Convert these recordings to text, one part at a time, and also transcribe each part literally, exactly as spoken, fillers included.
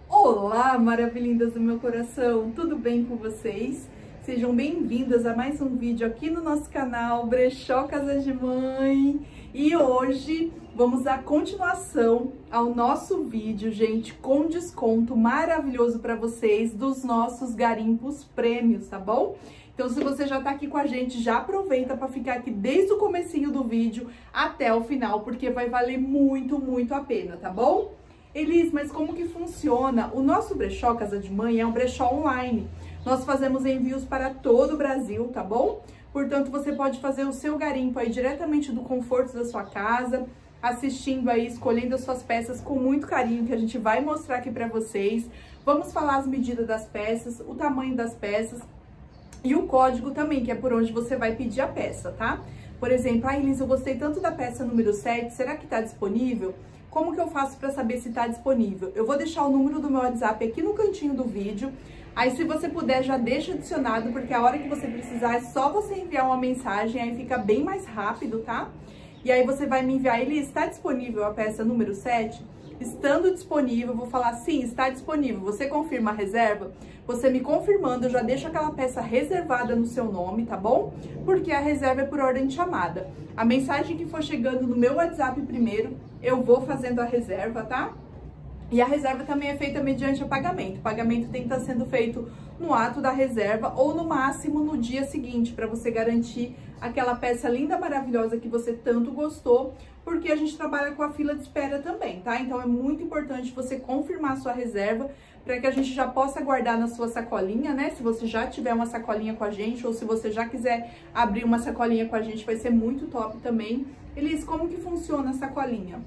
Olá, maravilhindas do meu coração, tudo bem com vocês? Sejam bem-vindas a mais um vídeo aqui no nosso canal Brechó Casa de Mãe. E hoje vamos dar continuação ao nosso vídeo, gente, com desconto maravilhoso para vocês dos nossos garimpos prêmios, tá bom? Então, se você já tá aqui com a gente, já aproveita para ficar aqui desde o comecinho do vídeo até o final, porque vai valer muito, muito a pena, tá bom? Elis, mas como que funciona? O nosso brechó Casa de Mãe é um brechó online. Nós fazemos envios para todo o Brasil, tá bom? Portanto, você pode fazer o seu garimpo aí diretamente do conforto da sua casa, assistindo aí, escolhendo as suas peças com muito carinho, que a gente vai mostrar aqui para vocês. Vamos falar as medidas das peças, o tamanho das peças e o código também, que é por onde você vai pedir a peça, tá? Por exemplo, ah, Elis, eu gostei tanto da peça número sete, será que tá disponível? Como que eu faço para saber se está disponível? Eu vou deixar o número do meu WhatsApp aqui no cantinho do vídeo. Aí, se você puder, já deixa adicionado, porque a hora que você precisar é só você enviar uma mensagem, aí fica bem mais rápido, tá? E aí você vai me enviar, ele está disponível a peça número sete? Estando disponível, eu vou falar sim, está disponível. Você confirma a reserva? Você me confirmando, eu já deixo aquela peça reservada no seu nome, tá bom? Porque a reserva é por ordem de chamada. A mensagem que for chegando no meu WhatsApp primeiro, eu vou fazendo a reserva, tá? E a reserva também é feita mediante o pagamento. O pagamento tem que estar sendo feito no ato da reserva ou no máximo no dia seguinte, para você garantir aquela peça linda, maravilhosa que você tanto gostou, porque a gente trabalha com a fila de espera também, tá? Então é muito importante você confirmar a sua reserva para que a gente já possa guardar na sua sacolinha, né? Se você já tiver uma sacolinha com a gente ou se você já quiser abrir uma sacolinha com a gente, vai ser muito top também. Elis, como que funciona a sacolinha?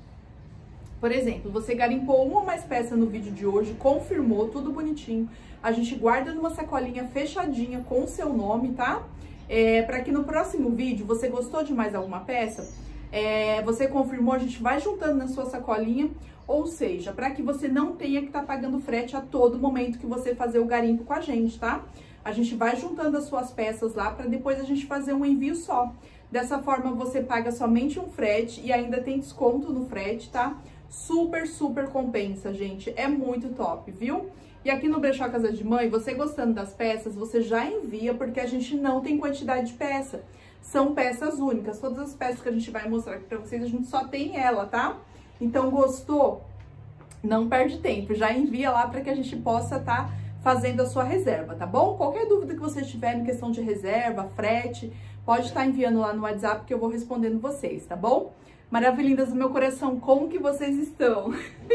Por exemplo, você garimpou uma ou mais peça no vídeo de hoje, confirmou, tudo bonitinho. A gente guarda numa sacolinha fechadinha com o seu nome, tá? É, para que no próximo vídeo, você gostou de mais alguma peça, é, você confirmou, a gente vai juntando na sua sacolinha, ou seja, para que você não tenha que estar tá pagando frete a todo momento que você fazer o garimpo com a gente, tá? A gente vai juntando as suas peças lá para depois a gente fazer um envio só. Dessa forma, você paga somente um frete e ainda tem desconto no frete, tá? Super, super compensa, gente. É muito top, viu? E aqui no Brechó Casa de Mãe, você gostando das peças, você já envia, porque a gente não tem quantidade de peça. São peças únicas. Todas as peças que a gente vai mostrar aqui pra vocês, a gente só tem ela, tá? Então, gostou? Não perde tempo. Já envia lá para que a gente possa estar tá fazendo a sua reserva, tá bom? Qualquer dúvida que você tiver em questão de reserva, frete, pode estar tá enviando lá no WhatsApp que eu vou respondendo vocês, tá bom? Maravilhindas do meu coração, como que vocês estão?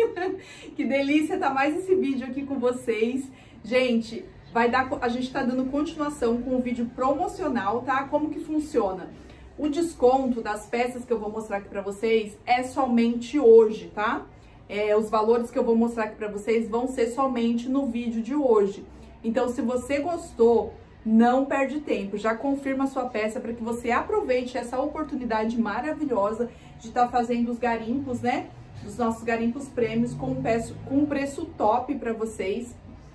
Que delícia tá mais esse vídeo aqui com vocês. Gente, vai dar, a gente tá dando continuação com o vídeo promocional, tá? Como que funciona? O desconto das peças que eu vou mostrar aqui pra vocês é somente hoje, tá? É, os valores que eu vou mostrar aqui pra vocês vão ser somente no vídeo de hoje. Então, se você gostou, não perde tempo, já confirma a sua peça para que você aproveite essa oportunidade maravilhosa de estar tá fazendo os garimpos, né? Dos nossos garimpos prêmios com um preço, com um preço top para vocês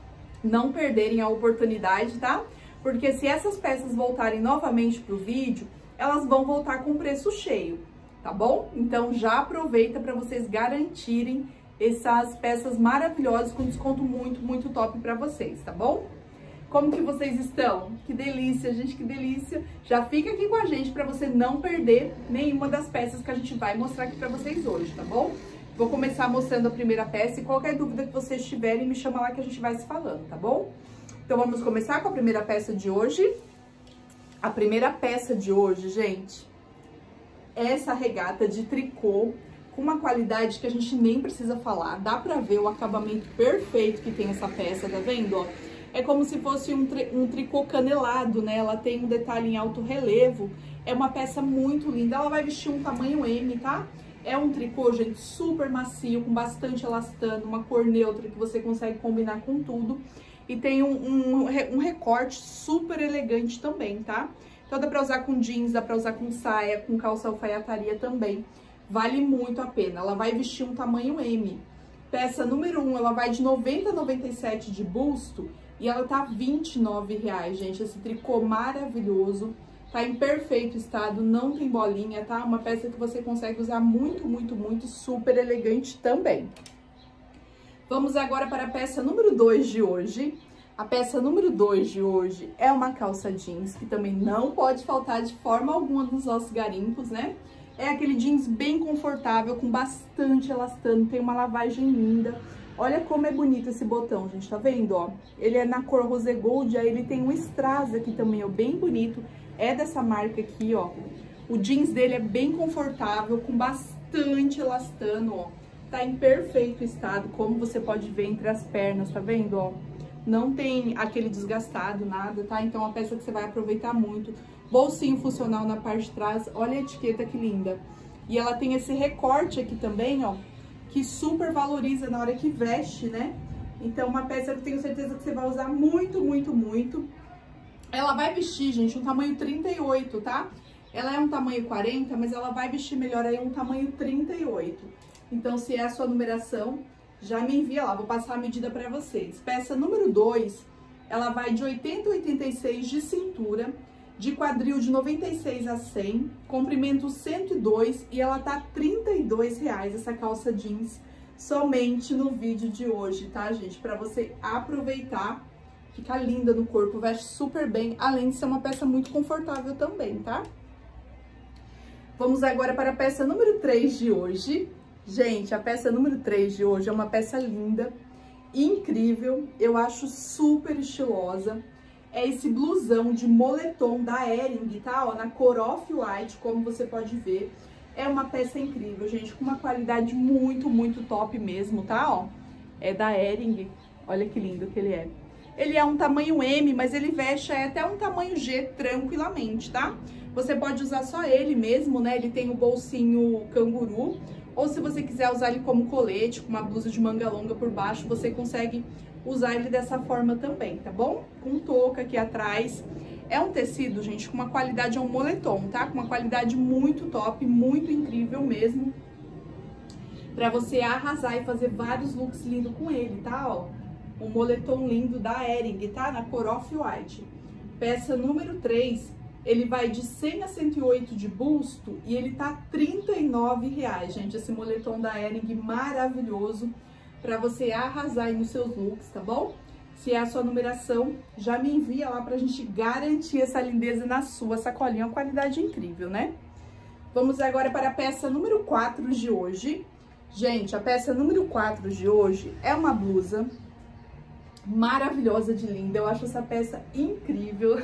não perderem a oportunidade, tá? Porque se essas peças voltarem novamente pro vídeo, elas vão voltar com preço cheio, tá bom? Então já aproveita para vocês garantirem essas peças maravilhosas com desconto muito, muito top para vocês, tá bom? Como que vocês estão? Que delícia, gente, que delícia. Já fica aqui com a gente para você não perder nenhuma das peças que a gente vai mostrar aqui para vocês hoje, tá bom? Vou começar mostrando a primeira peça e qualquer dúvida que vocês tiverem, me chama lá que a gente vai se falando, tá bom? Então, vamos começar com a primeira peça de hoje. A primeira peça de hoje, gente, é essa regata de tricô com uma qualidade que a gente nem precisa falar. Dá pra ver o acabamento perfeito que tem essa peça, tá vendo, ó? É como se fosse um, tri, um tricô canelado, né? Ela tem um detalhe em alto relevo. É uma peça muito linda. Ela vai vestir um tamanho M, tá? É um tricô, gente, super macio, com bastante elastano, uma cor neutra que você consegue combinar com tudo. E tem um, um, um recorte super elegante também, tá? Então dá pra usar com jeans, dá pra usar com saia, com calça alfaiataria também. Vale muito a pena. Ela vai vestir um tamanho M. Peça número um, ela vai de noventa a noventa e sete de busto. E ela tá vinte e nove reais, gente. Esse tricô maravilhoso. Tá em perfeito estado, não tem bolinha, tá? Uma peça que você consegue usar muito, muito, muito, super elegante também. Vamos agora para a peça número dois de hoje. A peça número dois de hoje é uma calça jeans, que também não pode faltar de forma alguma nos nossos garimpos, né? É aquele jeans bem confortável, com bastante elastano, tem uma lavagem linda. Olha como é bonito esse botão, gente, tá vendo, ó? Ele é na cor rose gold, aí ele tem um strass aqui também, ó, bem bonito. É dessa marca aqui, ó. O jeans dele é bem confortável, com bastante elastano, ó. Tá em perfeito estado, como você pode ver entre as pernas, tá vendo, ó? Não tem aquele desgastado, nada, tá? Então, é uma peça que você vai aproveitar muito. Bolsinho funcional na parte de trás, olha a etiqueta que linda. E ela tem esse recorte aqui também, ó, que super valoriza na hora que veste, né? Então, uma peça que eu tenho certeza que você vai usar muito, muito, muito. Ela vai vestir, gente, um tamanho trinta e oito, tá? Ela é um tamanho quarenta, mas ela vai vestir melhor aí um tamanho trinta e oito. Então, se é a sua numeração, já me envia lá, vou passar a medida pra vocês. Peça número dois, ela vai de oitenta a oitenta e seis de cintura, de quadril de noventa e seis a cem, comprimento cento e dois e ela tá trinta e dois reais essa calça jeans, somente no vídeo de hoje, tá, gente? Pra você aproveitar, fica linda no corpo, veste super bem, além de ser uma peça muito confortável também, tá? Vamos agora para a peça número três de hoje. Gente, a peça número três de hoje é uma peça linda, incrível, eu acho super estilosa. É esse blusão de moletom da Hering, tá? Ó, na cor off-white, como você pode ver. É uma peça incrível, gente, com uma qualidade muito, muito top mesmo, tá? Ó, é da Hering, olha que lindo que ele é. Ele é um tamanho M, mas ele veste até um tamanho G tranquilamente, tá? Você pode usar só ele mesmo, né? Ele tem o bolsinho canguru. Ou se você quiser usar ele como colete, com uma blusa de manga longa por baixo, você consegue usar ele dessa forma também, tá bom? Com touca aqui atrás. É um tecido, gente, com uma qualidade, é um moletom, tá? Com uma qualidade muito top, muito incrível mesmo. Pra você arrasar e fazer vários looks lindos com ele, tá? Ó, um moletom lindo da Hering, tá? Na cor off-white. Peça número três. Ele vai de cem a cento e oito de busto e ele tá trinta e nove reais, gente. Esse moletom da Hering maravilhoso pra você arrasar aí nos seus looks, tá bom? Se é a sua numeração, já me envia lá pra gente garantir essa lindeza na sua sacolinha. Uma qualidade incrível, né? Vamos agora para a peça número quatro de hoje. Gente, a peça número quatro de hoje é uma blusa maravilhosa de linda. Eu acho essa peça incrível.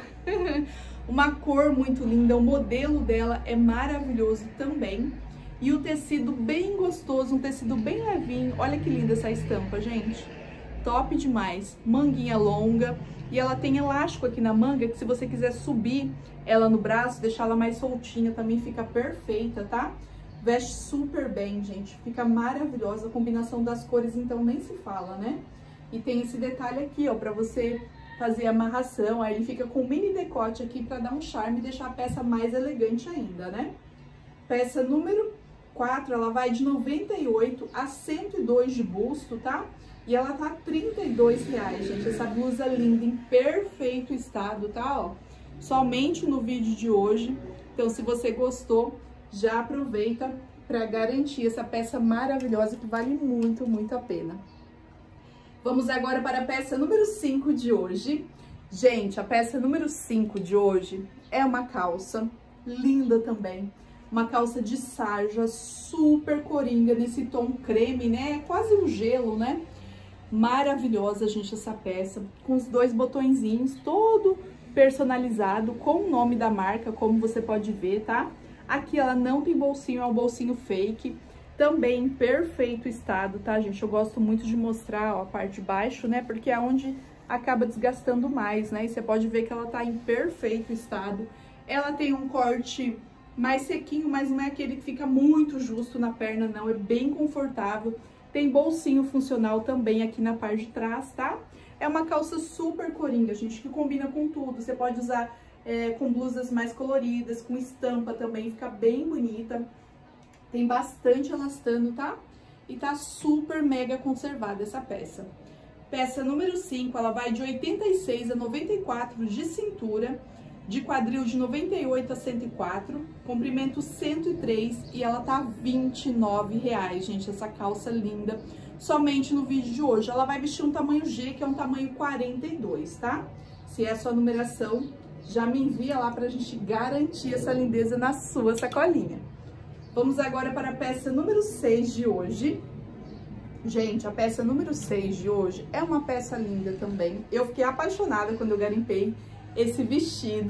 Uma cor muito linda, o modelo dela é maravilhoso também. E o tecido bem gostoso, um tecido bem levinho. Olha que linda essa estampa, gente. Top demais. Manguinha longa. E ela tem elástico aqui na manga, que se você quiser subir ela no braço, deixar ela mais soltinha, também fica perfeita, tá? Veste super bem, gente. Fica maravilhosa. A combinação das cores, então, nem se fala, né? E tem esse detalhe aqui, ó, pra você fazer a amarração, aí ele fica com um mini decote aqui pra dar um charme e deixar a peça mais elegante ainda, né? Peça número quatro, ela vai de noventa e oito a cento e dois de busto, tá? E ela tá trinta e dois reais, gente. Essa blusa linda, em perfeito estado, tá? Ó, somente no vídeo de hoje. Então, se você gostou, já aproveita pra garantir essa peça maravilhosa que vale muito, muito a pena. Vamos agora para a peça número cinco de hoje. Gente, a peça número cinco de hoje é uma calça linda também. Uma calça de sarja super coringa, nesse tom creme, né? É quase um gelo, né? Maravilhosa, gente, essa peça. Com os dois botõezinhos, todo personalizado, com o nome da marca, como você pode ver, tá? Aqui ela não tem bolsinho, é um bolsinho fake. Também em perfeito estado, tá, gente? Eu gosto muito de mostrar, ó, a parte de baixo, né? Porque é onde acaba desgastando mais, né? E você pode ver que ela tá em perfeito estado. Ela tem um corte mais sequinho, mas não é aquele que fica muito justo na perna, não. É bem confortável. Tem bolsinho funcional também aqui na parte de trás, tá? É uma calça super coringa, gente, que combina com tudo. Você pode usar é, com blusas mais coloridas, com estampa também, fica bem bonita. Tem bastante elastano, tá? E tá super mega conservada essa peça. Peça número cinco, ela vai de oitenta e seis a noventa e quatro de cintura, de quadril de noventa e oito a cento e quatro, comprimento cento e três e ela tá vinte e nove reais, gente, essa calça linda, somente no vídeo de hoje. Ela vai vestir um tamanho G, que é um tamanho quarenta e dois, tá? Se é a sua numeração, já me envia lá pra gente garantir essa lindeza na sua sacolinha. Vamos agora para a peça número seis de hoje. Gente, a peça número seis de hoje é uma peça linda também. Eu fiquei apaixonada quando eu garimpei esse vestido.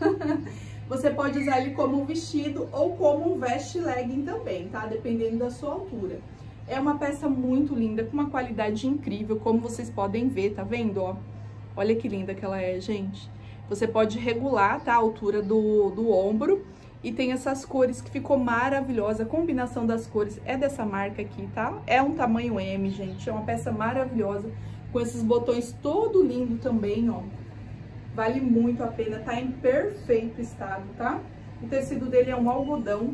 Você pode usar ele como um vestido ou como um veste legging também, tá? Dependendo da sua altura. É uma peça muito linda, com uma qualidade incrível, como vocês podem ver, tá vendo, ó? Olha que linda que ela é, gente. Você pode regular, tá? A altura do, do ombro. E tem essas cores que ficou maravilhosa. A combinação das cores é dessa marca aqui, tá? É um tamanho M, gente. É uma peça maravilhosa. Com esses botões todo lindo também, ó. Vale muito a pena. Tá em perfeito estado, tá? O tecido dele é um algodão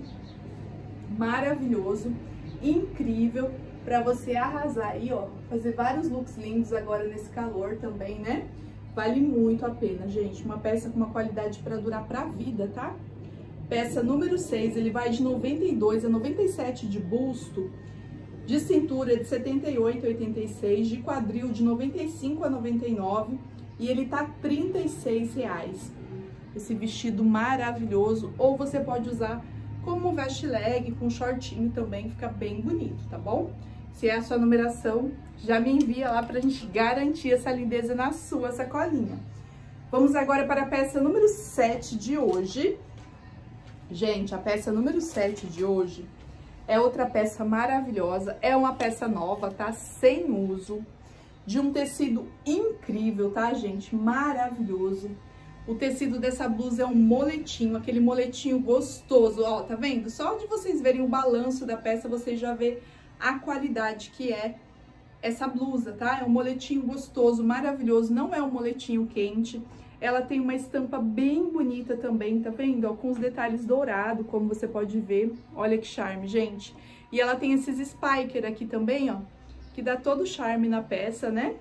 maravilhoso. Incrível. Pra você arrasar aí, ó. Fazer vários looks lindos agora nesse calor também, né? Vale muito a pena, gente. Uma peça com uma qualidade pra durar pra vida, tá? Peça número seis, ele vai de noventa e dois a noventa e sete de busto, de cintura de setenta e oito a oitenta e seis, de quadril de noventa e cinco a noventa e nove e ele tá trinta e seis reais. Esse vestido maravilhoso, ou você pode usar como veste leg com shortinho também, fica bem bonito, tá bom? Se é a sua numeração, já me envia lá pra gente garantir essa lindeza na sua sacolinha. Vamos agora para a peça número sete de hoje. Gente, a peça número sete de hoje é outra peça maravilhosa, é uma peça nova, tá? Sem uso, de um tecido incrível, tá, gente? Maravilhoso. O tecido dessa blusa é um moletinho, aquele moletinho gostoso, ó, tá vendo? Só de vocês verem o balanço da peça, vocês já vê a qualidade que é essa blusa, tá? É um moletinho gostoso, maravilhoso, não é um moletinho quente. Ela tem uma estampa bem bonita também, tá vendo? Ó, com os detalhes dourados, como você pode ver. Olha que charme, gente. E ela tem esses spiker aqui também, ó, que dá todo o charme na peça, né?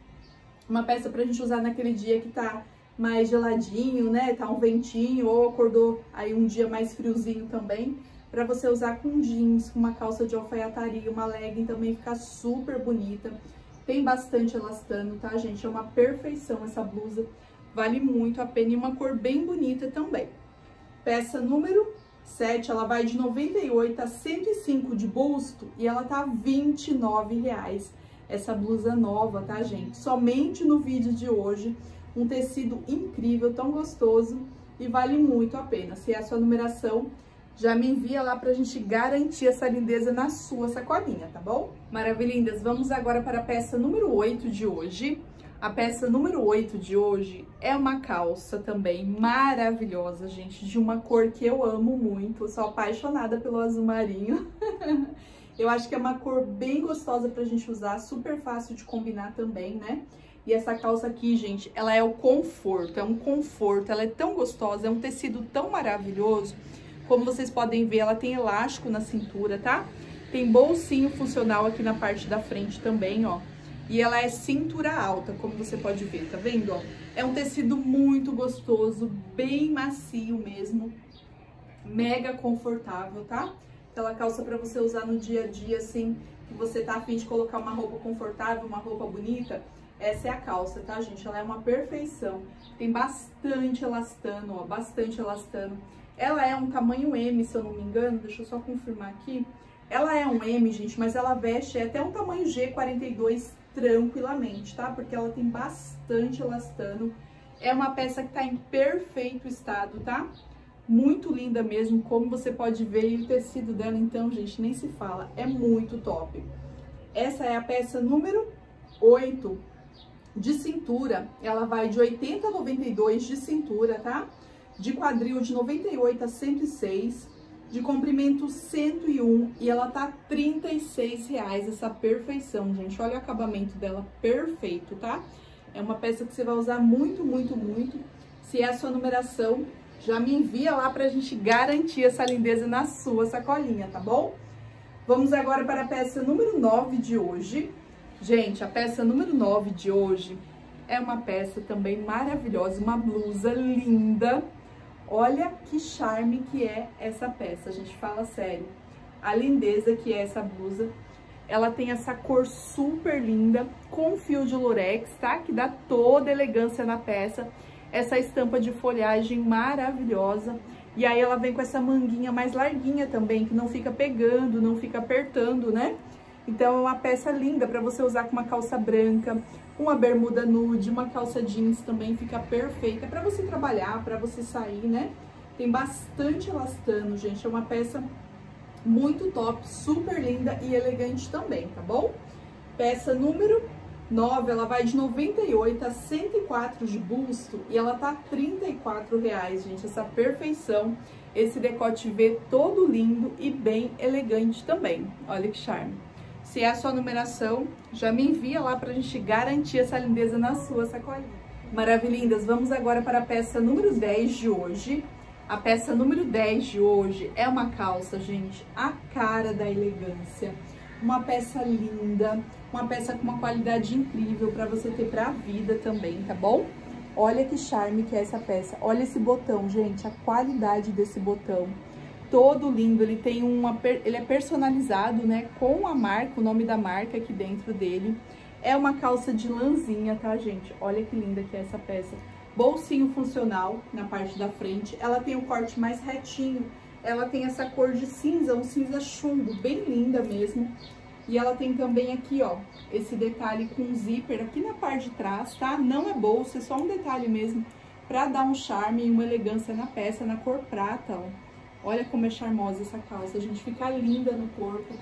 Uma peça pra gente usar naquele dia que tá mais geladinho, né? Tá um ventinho, ou acordou aí um dia mais friozinho também. Pra você usar com jeans, com uma calça de alfaiataria, uma legging também fica super bonita. Tem bastante elastano, tá, gente? É uma perfeição essa blusa. Vale muito a pena e uma cor bem bonita também. Peça número sete, ela vai de noventa e oito a cento e cinco de busto e ela tá vinte e nove reais. Essa blusa nova, tá, gente? Somente no vídeo de hoje. Um tecido incrível, tão gostoso e vale muito a pena. Se é a sua numeração, já me envia lá pra gente garantir essa lindeza na sua sacolinha, tá bom? Maravilhindas, vamos agora para a peça número oito de hoje. A peça número oito de hoje é uma calça também maravilhosa, gente, de uma cor que eu amo muito, eu sou apaixonada pelo azul marinho. Eu acho que é uma cor bem gostosa pra gente usar, super fácil de combinar também, né? E essa calça aqui, gente, ela é o conforto, é um conforto, ela é tão gostosa, é um tecido tão maravilhoso. Como vocês podem ver, ela tem elástico na cintura, tá? Tem bolsinho funcional aqui na parte da frente também, ó. E ela é cintura alta, como você pode ver, tá vendo, ó? É um tecido muito gostoso, bem macio mesmo, mega confortável, tá? Aquela calça pra você usar no dia a dia, assim, que você tá a fim de colocar uma roupa confortável, uma roupa bonita, essa é a calça, tá, gente? Ela é uma perfeição. Tem bastante elastano, ó, bastante elastano. Ela é um tamanho M, se eu não me engano, deixa eu só confirmar aqui. Ela é um M, gente, mas ela veste até um tamanho G quarenta e dois tranquilamente, tá? Porque ela tem bastante elastano. É uma peça que tá em perfeito estado, tá? Muito linda mesmo, como você pode ver. E o tecido dela, então, gente, nem se fala. É muito top. Essa é a peça número oito de cintura. Ela vai de oitenta a noventa e dois de cintura, tá? De quadril de noventa e oito a cento e seis, de comprimento cento e um, e ela tá trinta e seis reais, essa perfeição, gente. Olha o acabamento dela, perfeito, tá? É uma peça que você vai usar muito, muito, muito. Se é a sua numeração, já me envia lá pra gente garantir essa lindeza na sua sacolinha, tá bom? Vamos agora para a peça número nove de hoje. Gente, a peça número nove de hoje é uma peça também maravilhosa, uma blusa linda. Olha que charme que é essa peça, a gente fala sério. A lindeza que é essa blusa. Ela tem essa cor super linda, com fio de lurex, tá? Que dá toda elegância na peça. Essa estampa de folhagem maravilhosa. E aí ela vem com essa manguinha mais larguinha também, que não fica pegando, não fica apertando, né? Então é uma peça linda para você usar com uma calça branca, uma bermuda nude, uma calça jeans também fica perfeita para você trabalhar, para você sair, né? Tem bastante elastano, gente, é uma peça muito top, super linda e elegante também, tá bom? Peça número nove, ela vai de noventa e oito a cento e quatro de busto e ela tá trinta e quatro reais, gente, essa perfeição, esse decote V todo lindo e bem elegante também, olha que charme. Se é a sua numeração, já me envia lá pra gente garantir essa lindeza na sua sacolinha. Maravilhindas, vamos agora para a peça número dez de hoje. A peça número dez de hoje é uma calça, gente, a cara da elegância. Uma peça linda, uma peça com uma qualidade incrível para você ter pra vida também, tá bom? Olha que charme que é essa peça. Olha esse botão, gente, a qualidade desse botão. Todo lindo, ele tem uma, ele é personalizado, né, com a marca, o nome da marca aqui dentro dele. É uma calça de lãzinha, tá, gente? Olha que linda que é essa peça. Bolsinho funcional na parte da frente, ela tem o corte mais retinho, ela tem essa cor de cinza, um cinza chumbo, bem linda mesmo. E ela tem também aqui, ó, esse detalhe com zíper aqui na parte de trás, tá? Não é bolsa, é só um detalhe mesmo, pra dar um charme e uma elegância na peça, na cor prata, ó. Olha como é charmosa essa calça, gente, fica linda no corpo.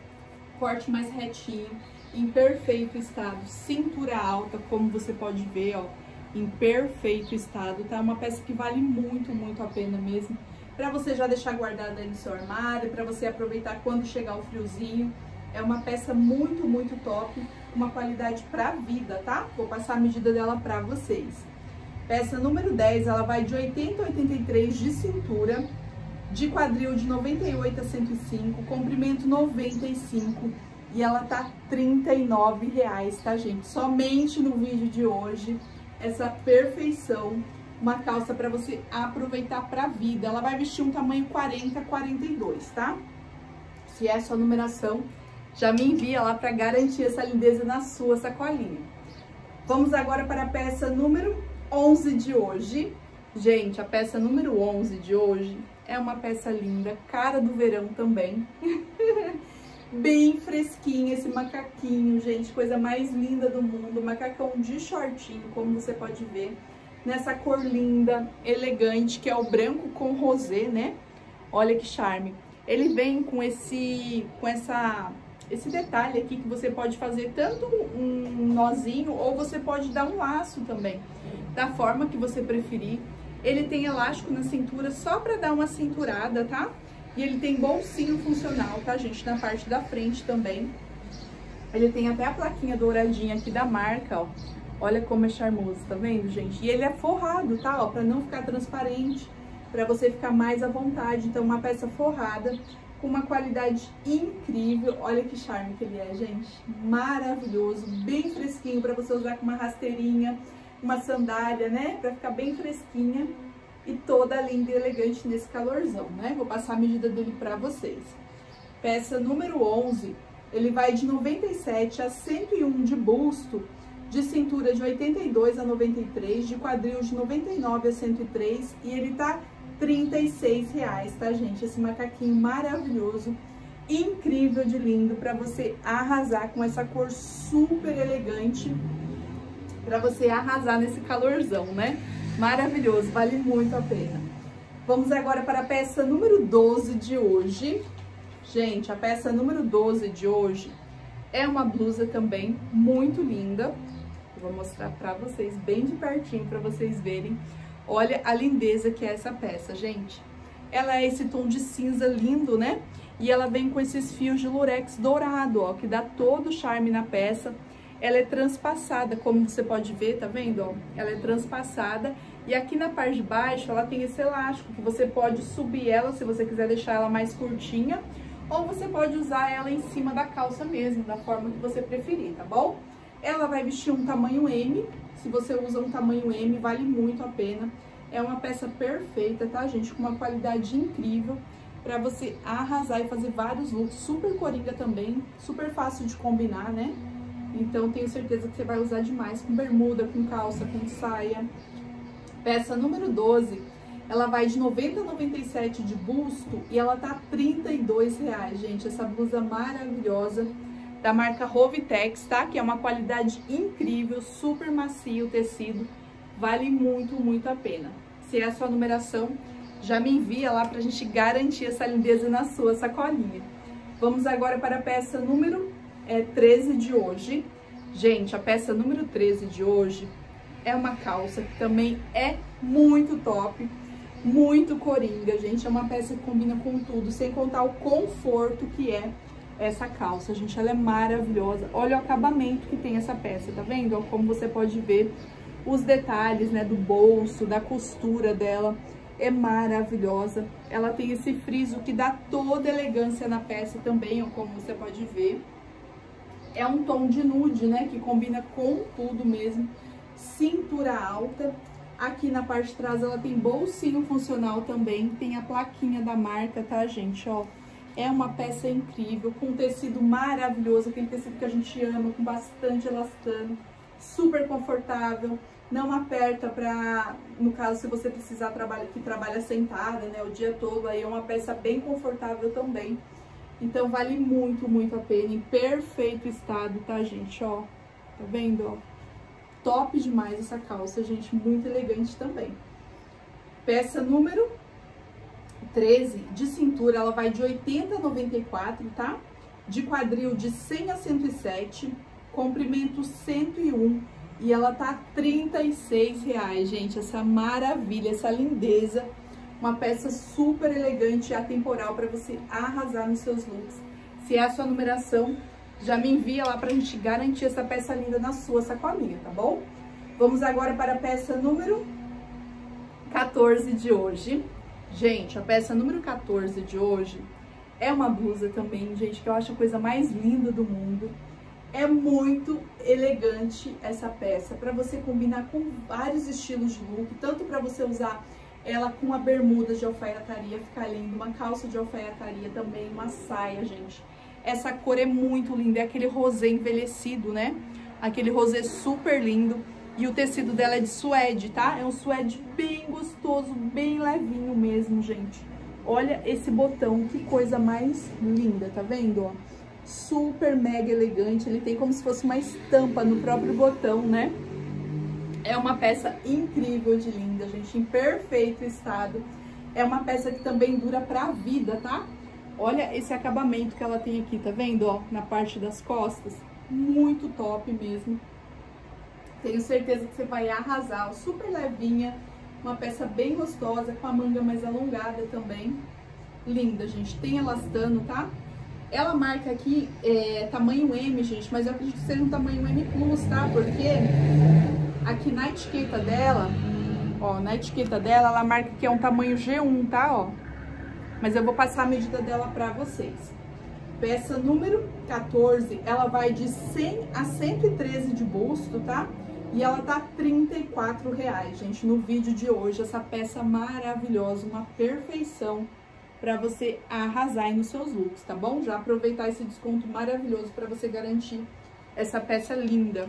Corte mais retinho, em perfeito estado, cintura alta, como você pode ver, ó, em perfeito estado, tá? Uma peça que vale muito, muito a pena mesmo, pra você já deixar guardada aí no seu armário, pra você aproveitar quando chegar o friozinho. É uma peça muito, muito top, uma qualidade pra vida, tá? Vou passar a medida dela pra vocês. Peça número dez, ela vai de oitenta a oitenta e três de cintura, de quadril de noventa e oito a cento e cinco, comprimento noventa e cinco e ela tá trinta e nove reais, tá, gente? Somente no vídeo de hoje, essa perfeição, uma calça para você aproveitar pra vida. Ela vai vestir um tamanho quarenta a quarenta e dois, tá? Se é a sua numeração, já me envia lá para garantir essa lindeza na sua sacolinha. Vamos agora para a peça número onze de hoje. Gente, a peça número onze de hoje é uma peça linda, cara do verão também. Bem fresquinha esse macaquinho, gente, coisa mais linda do mundo. Macacão de shortinho, como você pode ver, nessa cor linda, elegante, que é o branco com rosé, né? Olha que charme. Ele vem com esse, com essa, esse detalhe aqui que você pode fazer tanto um nozinho ou você pode dar um laço também, da forma que você preferir. Ele tem elástico na cintura só pra dar uma cinturada, tá? E ele tem bolsinho funcional, tá, gente? Na parte da frente também. Ele tem até a plaquinha douradinha aqui da marca, ó. Olha como é charmoso, tá vendo, gente? E ele é forrado, tá? Ó, pra não ficar transparente, pra você ficar mais à vontade. Então, uma peça forrada, com uma qualidade incrível. Olha que charme que ele é, gente. Maravilhoso, bem fresquinho pra você usar com uma rasteirinha, uma sandália, né? Pra ficar bem fresquinha e toda linda e elegante nesse calorzão, né? Vou passar a medida dele pra vocês. Peça número onze, ele vai de noventa e sete a cento e um de busto, de cintura de oitenta e dois a noventa e três, de quadril de noventa e nove a cento e três e ele tá trinta e seis reais, tá, gente? Esse macaquinho maravilhoso, incrível de lindo, pra você arrasar com essa cor super elegante, pra você arrasar nesse calorzão, né? Maravilhoso, vale muito a pena. Vamos agora para a peça número doze de hoje. Gente, a peça número doze de hoje é uma blusa também muito linda. Eu vou mostrar pra vocês bem de pertinho, pra vocês verem. Olha a lindeza que é essa peça, gente. Ela é esse tom de cinza lindo, né? E ela vem com esses fios de lurex dourado, ó, que dá todo o charme na peça. Ela é transpassada, como você pode ver, tá vendo, ó? Ela é transpassada e aqui na parte de baixo ela tem esse elástico que você pode subir ela se você quiser deixar ela mais curtinha, ou você pode usar ela em cima da calça mesmo, da forma que você preferir, tá bom? Ela vai vestir um tamanho M, se você usa um tamanho M, vale muito a pena. É uma peça perfeita, tá, gente? Com uma qualidade incrível. pra você arrasar e fazer vários looks. Super coringa também, super fácil de combinar, né? Então, tenho certeza que você vai usar demais com bermuda, com calça, com saia. Peça número doze, ela vai de noventa a noventa e sete de busto e ela tá trinta e dois reais, gente. Essa blusa maravilhosa da marca Rovitex, tá? Que é uma qualidade incrível, super macio o tecido. Vale muito, muito a pena. Se é a sua numeração, já me envia lá pra gente garantir essa lindeza na sua sacolinha. Vamos agora para a peça número é, treze de hoje. Gente, a peça número treze de hoje é uma calça que também é muito top, muito coringa, gente. É uma peça que combina com tudo, sem contar o conforto que é essa calça, gente. Ela é maravilhosa. Olha o acabamento que tem essa peça, tá vendo? Ó, como você pode ver os detalhes, né, do bolso, da costura dela. É maravilhosa. Ela tem esse friso que dá toda elegância na peça também, ó, como você pode ver. É um tom de nude, né, que combina com tudo mesmo. Cintura alta. Aqui na parte de trás ela tem bolsinho funcional também. Tem a plaquinha da marca, tá, gente? Ó, é uma peça incrível, com um tecido maravilhoso, aquele tecido que a gente ama, com bastante elastano, super confortável. Não aperta pra, no caso, se você precisar trabalhar, que trabalha sentada, né, o dia todo, aí é uma peça bem confortável também. Então, vale muito, muito a pena, em perfeito estado, tá, gente, ó, tá vendo, ó? Top demais essa calça, gente, muito elegante também. Peça número treze, de cintura, ela vai de oitenta a noventa e quatro, tá? De quadril de cem a cento e sete, comprimento cento e um. E ela tá trinta e seis reais, gente. Essa maravilha, essa lindeza. Uma peça super elegante e atemporal para você arrasar nos seus looks. Se é a sua numeração, já me envia lá pra gente garantir essa peça linda na sua sacolinha, tá bom? Vamos agora para a peça número quatorze de hoje. Gente, a peça número quatorze de hoje é uma blusa também, gente, que eu acho a coisa mais linda do mundo. É muito elegante essa peça, para você combinar com vários estilos de look, tanto para você usar ela com a bermuda de alfaiataria, ficar lindo, uma calça de alfaiataria também, uma saia, gente. Essa cor é muito linda, é aquele rosé envelhecido, né? Aquele rosé super lindo. E o tecido dela é de suede, tá? É um suede bem gostoso, bem levinho mesmo, gente. Olha esse botão, que coisa mais linda, tá vendo, ó? Super mega elegante, ele tem como se fosse uma estampa no próprio botão, né? É uma peça incrível de linda, gente, em perfeito estado. É uma peça que também dura pra vida, tá? Olha esse acabamento que ela tem aqui, tá vendo, ó? Na parte das costas, muito top mesmo. Tenho certeza que você vai arrasar, ó, super levinha, uma peça bem gostosa, com a manga mais alongada também. Linda, gente, tem elastano, tá? Ela marca aqui é, tamanho M, gente, mas eu acredito que seja um tamanho M plus, tá? Porque aqui na etiqueta dela, ó, na etiqueta dela, ela marca que é um tamanho G um, tá? Ó, mas eu vou passar a medida dela pra vocês. Peça número quatorze, ela vai de cem a cento e treze de busto, tá? E ela tá trinta e quatro reais, gente, no vídeo de hoje. Essa peça maravilhosa, uma perfeição para você arrasar aí nos seus looks, tá bom? Já aproveitar esse desconto maravilhoso para você garantir essa peça linda.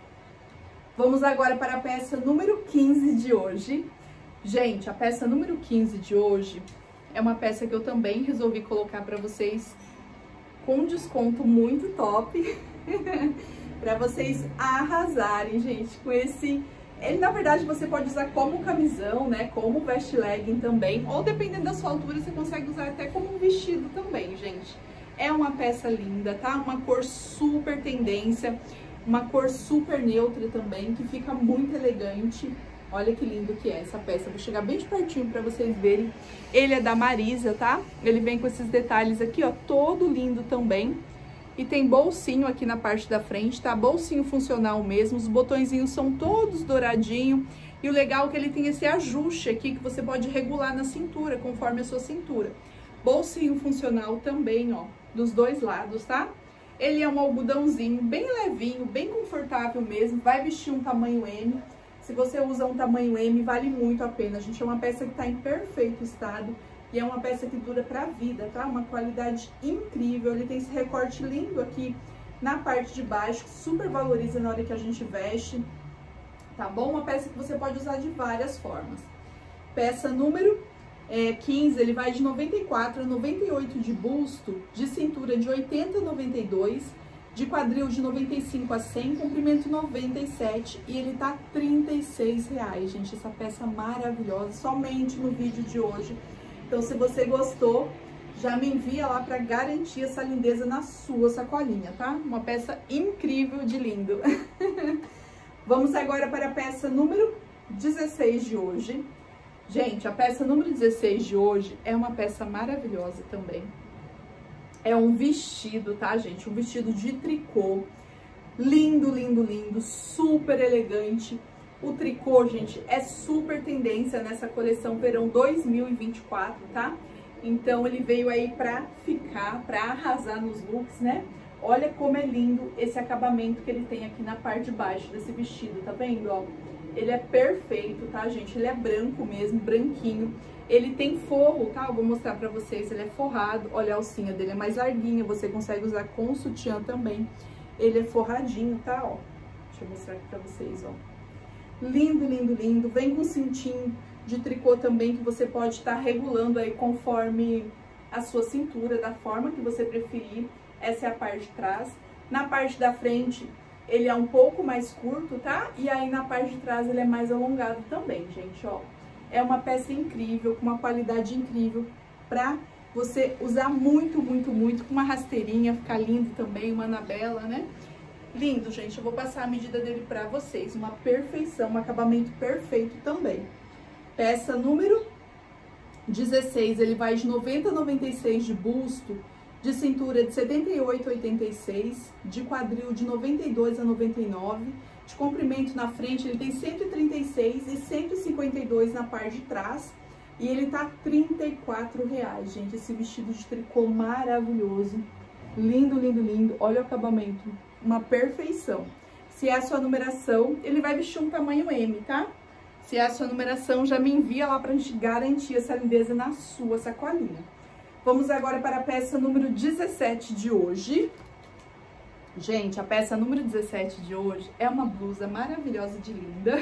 Vamos agora para a peça número quinze de hoje. Gente, a peça número quinze de hoje é uma peça que eu também resolvi colocar para vocês com desconto muito top. Para vocês arrasarem, gente, com esse... Ele, na verdade, você pode usar como camisão, né, como veste legging também, ou dependendo da sua altura, você consegue usar até como um vestido também, gente. É uma peça linda, tá? Uma cor super tendência, uma cor super neutra também, que fica muito elegante. Olha que lindo que é essa peça. Vou chegar bem de pertinho para vocês verem. Ele é da Marisa, tá? Ele vem com esses detalhes aqui, ó, todo lindo também. E tem bolsinho aqui na parte da frente, tá? Bolsinho funcional mesmo, os botõezinhos são todos douradinhos. E o legal é que ele tem esse ajuste aqui, que você pode regular na cintura, conforme a sua cintura. Bolsinho funcional também, ó, dos dois lados, tá? Ele é um algodãozinho bem levinho, bem confortável mesmo, vai vestir um tamanho M. Se você usa um tamanho M, vale muito a pena, gente. É uma peça que tá em perfeito estado, e é uma peça que dura pra vida, tá? Uma qualidade incrível, ele tem esse recorte lindo aqui na parte de baixo, que super valoriza na hora que a gente veste, tá bom? Uma peça que você pode usar de várias formas. Peça número é, quinze, ele vai de noventa e quatro a noventa e oito de busto, de cintura de oitenta a noventa e dois, de quadril de noventa e cinco a cem, comprimento noventa e sete, e ele tá trinta e seis reais, gente. Essa peça maravilhosa, somente no vídeo de hoje. Então, se você gostou, já me envia lá para garantir essa lindeza na sua sacolinha, tá? Uma peça incrível de lindo. Vamos agora para a peça número dezesseis de hoje. Gente, a peça número dezesseis de hoje é uma peça maravilhosa também. É um vestido, tá, gente? Um vestido de tricô. Lindo, lindo, lindo. Super elegante. O tricô, gente, é super tendência nessa coleção verão dois mil e vinte e quatro, tá? Então, ele veio aí pra ficar, pra arrasar nos looks, né? Olha como é lindo esse acabamento que ele tem aqui na parte de baixo desse vestido, tá vendo, ó? Ele é perfeito, tá, gente? Ele é branco mesmo, branquinho. Ele tem forro, tá? Eu vou mostrar pra vocês. Ele é forrado. Olha a alcinha dele, é mais larguinha. Você consegue usar com sutiã também. Ele é forradinho, tá? Ó, deixa eu mostrar aqui pra vocês, ó. Lindo, lindo, lindo. Vem com cintinho de tricô também, que você pode estar regulando aí conforme a sua cintura, da forma que você preferir. Essa é a parte de trás. Na parte da frente, ele é um pouco mais curto, tá? E aí na parte de trás ele é mais alongado também, gente, ó. É uma peça incrível, com uma qualidade incrível, pra você usar muito, muito, muito, com uma rasteirinha, ficar lindo também, uma anabela, né? Lindo, gente. Eu vou passar a medida dele pra vocês. Uma perfeição, um acabamento perfeito também. Peça número dezesseis, ele vai de noventa a noventa e seis de busto, de cintura de setenta e oito a oitenta e seis, de quadril de noventa e dois a noventa e nove, de comprimento na frente ele tem cento e trinta e seis e cento e cinquenta e dois na parte de trás, e ele tá trinta e quatro reais, gente. Esse vestido de tricô maravilhoso, lindo, lindo, lindo. Olha o acabamento, uma perfeição. Se é a sua numeração, ele vai vestir um tamanho M, tá? Se é a sua numeração, já me envia lá pra gente garantir essa lindeza na sua sacolinha. Vamos agora para a peça número dezessete de hoje. Gente, a peça número dezessete de hoje é uma blusa maravilhosa de linda.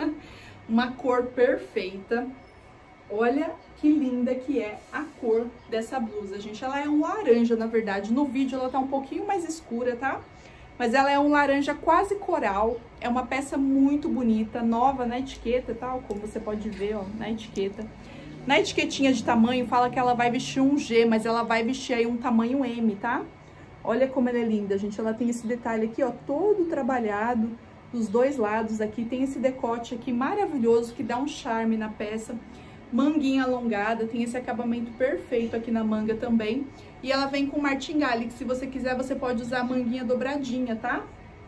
Uma cor perfeita. Olha que linda que é a cor dessa blusa, gente. Ela é um laranja, na verdade. No vídeo ela tá um pouquinho mais escura, tá? Mas ela é um laranja quase coral. É uma peça muito bonita, nova na etiqueta, tá? Como você pode ver, ó, na etiqueta. Na etiquetinha de tamanho fala que ela vai vestir um G, mas ela vai vestir aí um tamanho M, tá? Olha como ela é linda, gente. Ela tem esse detalhe aqui, ó, todo trabalhado dos dois lados aqui. Tem esse decote aqui maravilhoso que dá um charme na peça. Manguinha alongada, tem esse acabamento perfeito aqui na manga também. E ela vem com martingale, que se você quiser você pode usar a manguinha dobradinha, tá?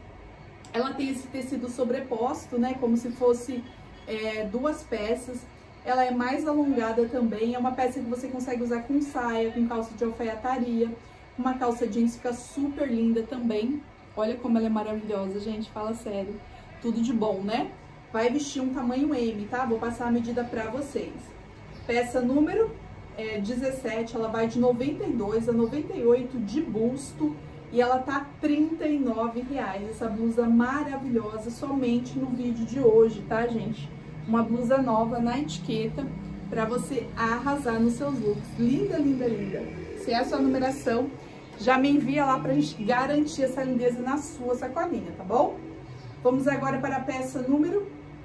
Ela tem esse tecido sobreposto, né, como se fosse é, duas peças. Ela é mais alongada também, é uma peça que você consegue usar com saia, com calça de alfaiataria. Uma calça jeans fica super linda também. Olha como ela é maravilhosa, gente, fala sério. Tudo de bom, né? Vai vestir um tamanho M, tá? Vou passar a medida pra vocês. Peça número é, dezessete, ela vai de noventa e dois a noventa e oito de busto. E ela tá trinta e nove reais. Essa blusa maravilhosa, somente no vídeo de hoje, tá, gente? Uma blusa nova na etiqueta pra você arrasar nos seus looks. Linda, linda, linda. Se é a sua numeração, já me envia lá pra gente garantir essa lindeza na sua sacolinha, tá bom? Vamos agora para a peça número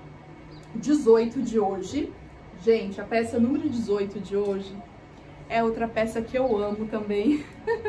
dezoito de hoje. Gente, a peça número dezoito de hoje é outra peça que eu amo também.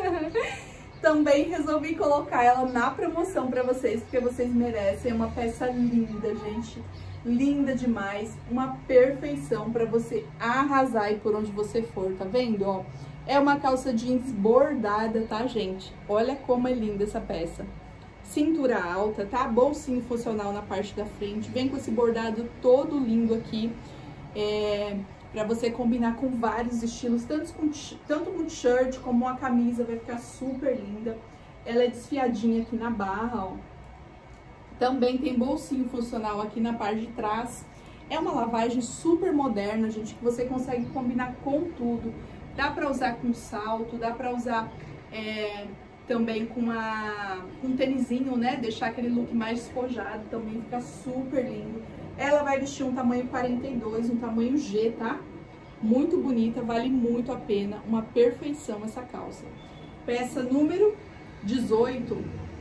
Também resolvi colocar ela na promoção pra vocês, porque vocês merecem. É uma peça linda, gente. Linda demais, uma perfeição pra você arrasar aí por onde você for, tá vendo, ó? É uma calça jeans bordada, tá, gente? Olha como é linda essa peça. Cintura alta, tá? Bolsinho funcional na parte da frente. Vem com esse bordado todo lindo aqui, é, pra você combinar com vários estilos, tanto com, tanto com t-shirt como a camisa, vai ficar super linda. Ela é desfiadinha aqui na barra, ó. Também tem bolsinho funcional aqui na parte de trás. É uma lavagem super moderna, gente, que você consegue combinar com tudo. Dá pra usar com salto, dá pra usar é, também com uma, um tênisinho, né? Deixar aquele look mais despojado, também fica super lindo. Ela vai vestir um tamanho quarenta e dois, um tamanho G, tá? Muito bonita, vale muito a pena, uma perfeição essa calça. Peça número dezoito,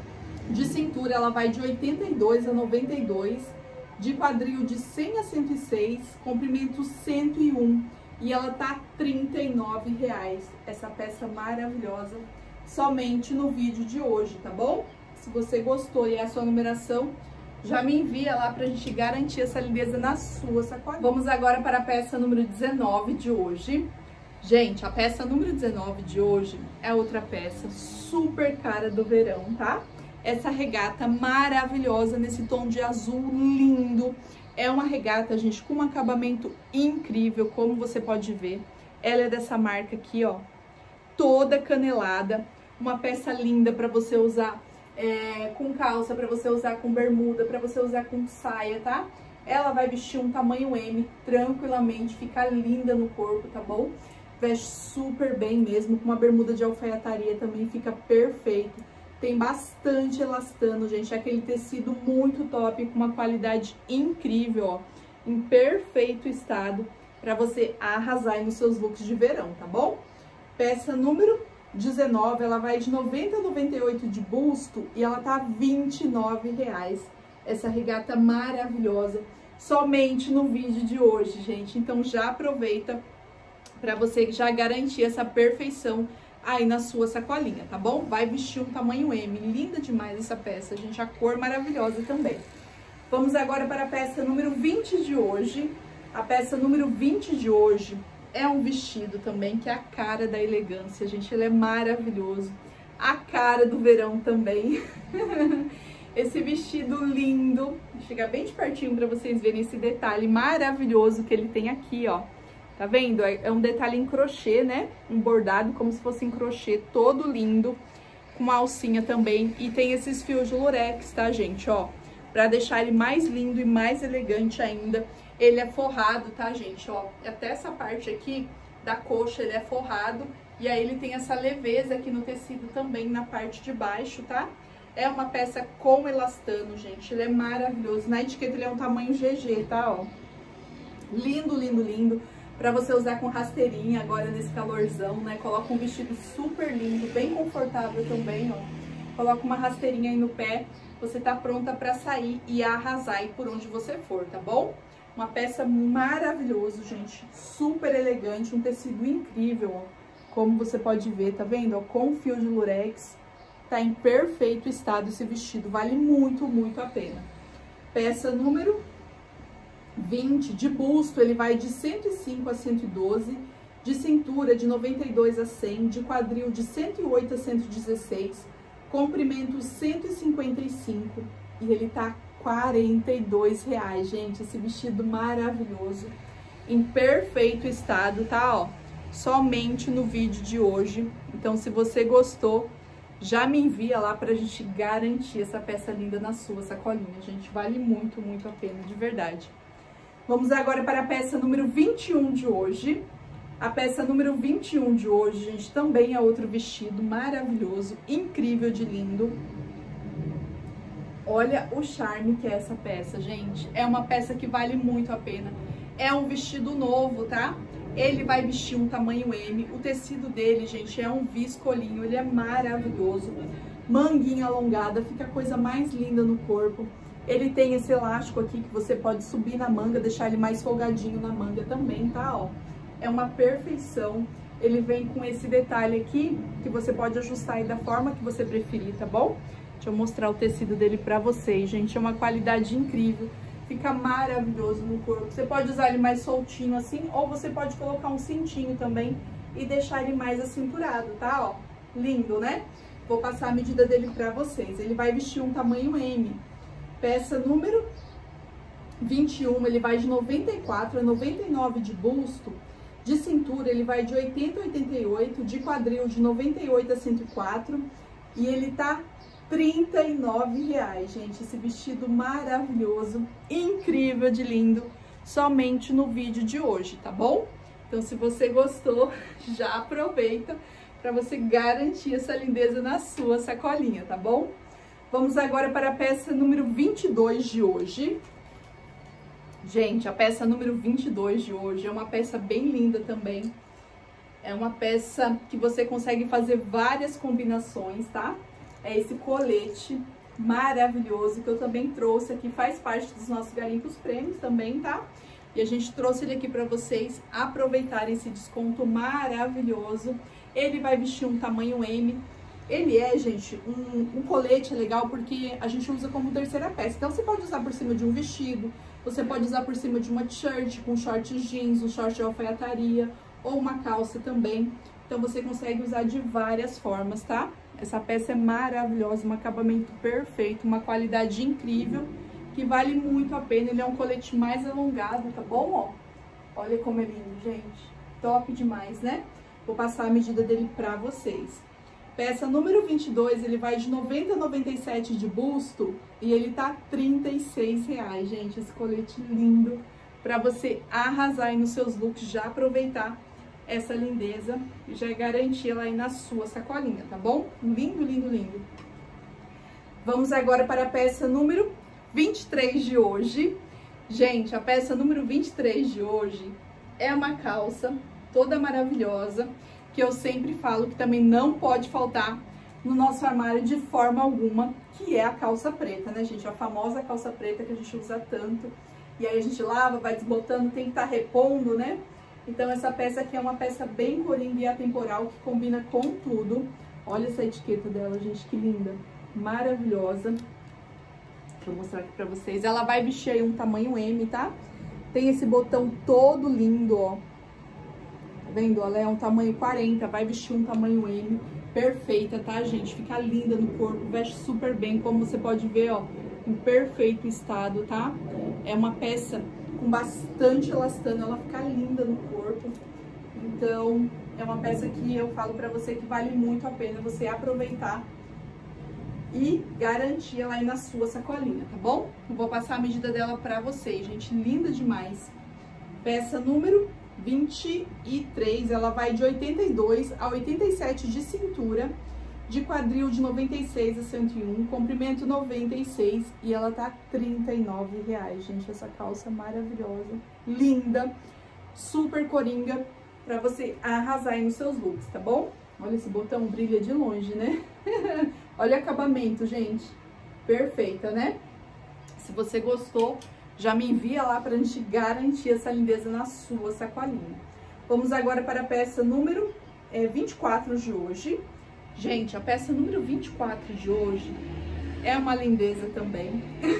de cintura, ela vai de oitenta e dois a noventa e dois, de quadril de cem a cento e seis, comprimento cento e um, e ela tá trinta e nove reais. Essa peça maravilhosa, somente no vídeo de hoje, tá bom? Se você gostou e é a sua numeração, já me envia lá pra gente garantir essa lindeza na sua sacolinha. Vamos agora para a peça número dezenove de hoje. Gente, a peça número dezenove de hoje é outra peça super cara do verão, tá? Essa regata maravilhosa nesse tom de azul lindo. É uma regata, gente, com um acabamento incrível, como você pode ver. Ela é dessa marca aqui, ó, toda canelada. Uma peça linda para você usar É, com calça, para você usar com bermuda, para você usar com saia, tá? Ela vai vestir um tamanho M tranquilamente, fica linda no corpo, tá bom? Veste super bem mesmo, com uma bermuda de alfaiataria também fica perfeito. Tem bastante elastano, gente, é aquele tecido muito top, com uma qualidade incrível, ó, em perfeito estado, para você arrasar aí nos seus looks de verão, tá bom? Peça número dezenove, ela vai de noventa a noventa e oito de busto e ela tá vinte e nove reais. Essa regata maravilhosa, somente no vídeo de hoje, gente. Então já aproveita para você já garantir essa perfeição aí na sua sacolinha, tá bom? Vai vestir um tamanho M, linda demais essa peça, gente, a cor maravilhosa também. Vamos agora para a peça número vinte de hoje. A peça número vinte de hoje é um vestido também que é a cara da elegância, gente. Ele é maravilhoso. A cara do verão também. Esse vestido lindo. Vou chegar bem de pertinho para vocês verem esse detalhe maravilhoso que ele tem aqui, ó. Tá vendo? É um detalhe em crochê, né? Um bordado como se fosse em crochê, todo lindo. Com uma alcinha também. E tem esses fios de lurex, tá, gente? Ó, pra deixar ele mais lindo e mais elegante ainda. Ele é forrado, tá, gente? Ó, até essa parte aqui da coxa ele é forrado. E aí ele tem essa leveza aqui no tecido também na parte de baixo, tá? É uma peça com elastano, gente. Ele é maravilhoso. Na etiqueta ele é um tamanho G G, tá? Ó, lindo, lindo, lindo. Pra você usar com rasteirinha agora nesse calorzão, né? Coloca um vestido super lindo, bem confortável também, ó. Coloca uma rasteirinha aí no pé. Você tá pronta pra sair e arrasar aí por onde você for, tá bom? Uma peça maravilhosa, gente, super elegante, um tecido incrível, ó, como você pode ver, tá vendo? Ó, com fio de lurex, tá em perfeito estado esse vestido, vale muito, muito a pena. Peça número vinte, de busto, ele vai de cento e cinco a cento e doze, de cintura de noventa e dois a cem, de quadril de cento e oito a cento e dezesseis, comprimento cento e cinquenta e cinco, e ele tá quarenta e dois reais, gente. Esse vestido maravilhoso, em perfeito estado, tá? Ó, somente no vídeo de hoje. Então, se você gostou, já me envia lá pra gente garantir essa peça linda na sua sacolinha, gente. Vale muito, muito a pena, de verdade. Vamos agora para a peça número vinte e um de hoje. A peça número vinte e um de hoje, gente, também é outro vestido maravilhoso, incrível de lindo. Olha o charme que é essa peça, gente. É uma peça que vale muito a pena. É um vestido novo, tá? Ele vai vestir um tamanho M. O tecido dele, gente, é um viscolinho. Ele é maravilhoso. Manguinha alongada, fica a coisa mais linda no corpo. Ele tem esse elástico aqui que você pode subir na manga, deixar ele mais folgadinho na manga também, tá? Ó, é uma perfeição. Ele vem com esse detalhe aqui, que você pode ajustar aí da forma que você preferir, tá bom? Deixa eu mostrar o tecido dele pra vocês, gente. É uma qualidade incrível. Fica maravilhoso no corpo. Você pode usar ele mais soltinho assim, ou você pode colocar um cintinho também e deixar ele mais acinturado, tá? Ó, lindo, né? Vou passar a medida dele pra vocês. Ele vai vestir um tamanho M. Peça número vinte e um, ele vai de noventa e quatro a noventa e nove de busto. De cintura, ele vai de oitenta a oitenta e oito. De quadril, de noventa e oito a cento e quatro. E ele tá trinta e nove reais, gente. Esse vestido maravilhoso, incrível de lindo. somente no vídeo de hoje, tá bom? Então, se você gostou, já aproveita para você garantir essa lindeza na sua sacolinha, tá bom? Vamos agora para a peça número vinte e dois de hoje. Gente, a peça número vinte e dois de hoje é uma peça bem linda também. É uma peça que você consegue fazer várias combinações, tá? É esse colete maravilhoso que eu também trouxe aqui, faz parte dos nossos garimpos prêmios também, tá? E a gente trouxe ele aqui para vocês aproveitarem esse desconto maravilhoso. Ele vai vestir um tamanho M. Ele é, gente, um, um colete legal porque a gente usa como terceira peça. Então, você pode usar por cima de um vestido, você pode usar por cima de uma t-shirt com short jeans, um short de alfaiataria ou uma calça também. Então, você consegue usar de várias formas, tá? Essa peça é maravilhosa, um acabamento perfeito, uma qualidade incrível, que vale muito a pena. Ele é um colete mais alongado, tá bom? Ó, olha como é lindo, gente. Top demais, né? Vou passar a medida dele pra vocês. Peça número vinte e dois, ele vai de noventa a noventa e sete de busto e ele tá trinta e seis reais, gente. Esse colete lindo pra você arrasar aí nos seus looks, já aproveitar essa lindeza e já garantir ela aí na sua sacolinha, tá bom? Lindo, lindo, lindo. Vamos agora para a peça número vinte e três de hoje. Gente, a peça número vinte e três de hoje é uma calça toda maravilhosa, que eu sempre falo que também não pode faltar no nosso armário de forma alguma, que é a calça preta, né, gente? A famosa calça preta que a gente usa tanto. E aí a gente lava, vai desbotando, tem que estar repondo, né? Então essa peça aqui é uma peça bem coringa e atemporal, que combina com tudo. Olha essa etiqueta dela, gente, que linda. Maravilhosa. Vou mostrar aqui pra vocês. Ela vai vestir aí um tamanho M, tá? Tem esse botão todo lindo, ó. Tá vendo? Ela é um tamanho quarenta, vai vestir um tamanho M. Perfeita, tá, gente? Fica linda no corpo, veste super bem, como você pode ver, ó, em perfeito estado, tá? É uma peça com bastante elastano, ela fica linda no corpo. Então, é uma peça que eu falo pra você que vale muito a pena você aproveitar e garantir ela aí na sua sacolinha, tá bom? Eu vou passar a medida dela pra vocês, gente. Linda demais. Peça número vinte e três, ela vai de oitenta e dois a oitenta e sete de cintura, de quadril de noventa e seis a cento e um, comprimento noventa e seis e ela tá trinta e nove reais, gente. Essa calça maravilhosa, linda, super coringa, pra você arrasar aí nos seus looks, tá bom? Olha, esse botão brilha de longe, né? Olha o acabamento, gente. Perfeita, né? Se você gostou, já me envia lá pra gente garantir essa lindeza na sua sacolinha. Vamos agora para a peça número é, vinte e quatro de hoje. Gente, a peça número vinte e quatro de hoje é uma lindeza também.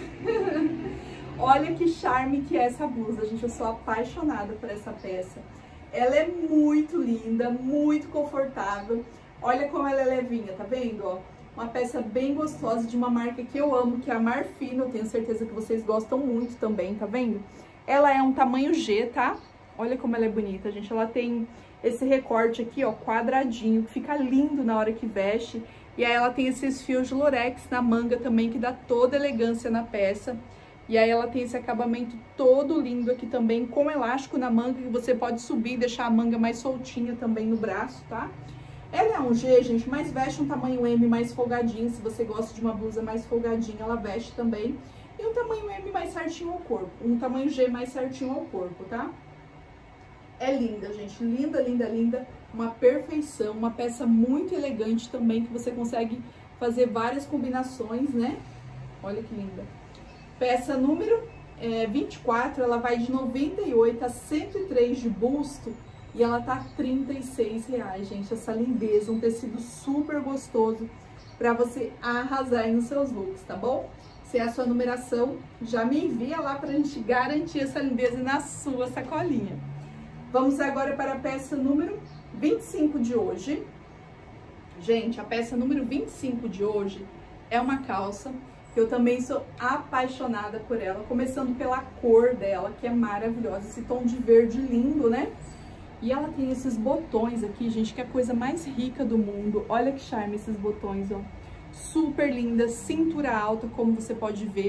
Olha que charme que é essa blusa, gente. Eu sou apaixonada por essa peça. Ela é muito linda, muito confortável. Olha como ela é levinha, tá vendo, ó? Uma peça bem gostosa de uma marca que eu amo, que é a Marfino. Eu tenho certeza que vocês gostam muito também, tá vendo? Ela é um tamanho G, tá? Olha como ela é bonita, gente. Ela tem esse recorte aqui, ó, quadradinho, que fica lindo na hora que veste. E aí ela tem esses fios de lurex na manga também, que dá toda elegância na peça. E aí ela tem esse acabamento todo lindo aqui também, com elástico na manga, que você pode subir e deixar a manga mais soltinha também no braço, tá? Ela é um G, gente, mas veste um tamanho M mais folgadinho. Se você gosta de uma blusa mais folgadinha, ela veste também. E um tamanho M mais certinho ao corpo. Um tamanho G mais certinho ao corpo, tá? É linda, gente. Linda, linda, linda. Uma perfeição. Uma peça muito elegante também, que você consegue fazer várias combinações, né? Olha que linda. Peça número é, vinte e quatro, ela vai de noventa e oito a cento e três de busto. E ela tá trinta e seis reais, gente. Essa lindeza, um tecido super gostoso pra você arrasar aí nos seus looks, tá bom? Se é a sua numeração, já me envia lá pra gente garantir essa lindeza na sua sacolinha. Vamos agora para a peça número vinte e cinco de hoje. Gente, a peça número vinte e cinco de hoje é uma calça que eu também sou apaixonada por ela, começando pela cor dela, que é maravilhosa, esse tom de verde lindo, né? E ela tem esses botões aqui, gente, que é a coisa mais rica do mundo. Olha que charme esses botões, ó. Super linda, cintura alta, como você pode ver.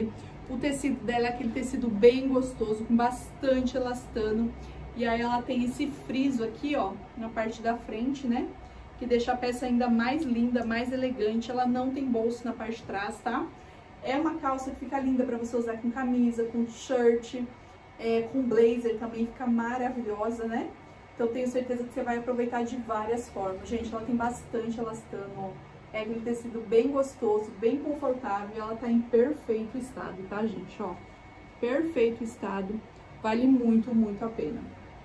O tecido dela é aquele tecido bem gostoso, com bastante elastano. E aí ela tem esse friso aqui, ó, na parte da frente, né? Que deixa a peça ainda mais linda, mais elegante. Ela não tem bolso na parte de trás, tá? É uma calça que fica linda pra você usar com camisa, com shirt, é, com blazer também, fica maravilhosa, né? Então tenho certeza que você vai aproveitar de várias formas. Gente, ela tem bastante elastano, ó. É aquele tecido bem gostoso, bem confortável, e ela tá em perfeito estado, tá, gente? Ó, perfeito estado, vale muito, muito a pena.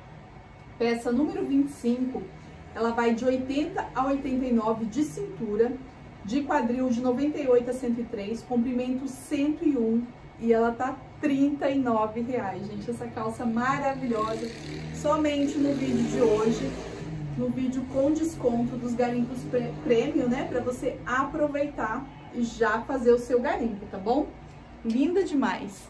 Peça número vinte e cinco, ela vai de oitenta a oitenta e nove de cintura, de quadril de noventa e oito a cento e três, comprimento cento e um, e ela tá trinta e nove reais, gente. Essa calça maravilhosa, somente no vídeo de hoje. No vídeo com desconto dos garimpos prêmio, né? Pra você aproveitar e já fazer o seu garimpo, tá bom? Linda demais!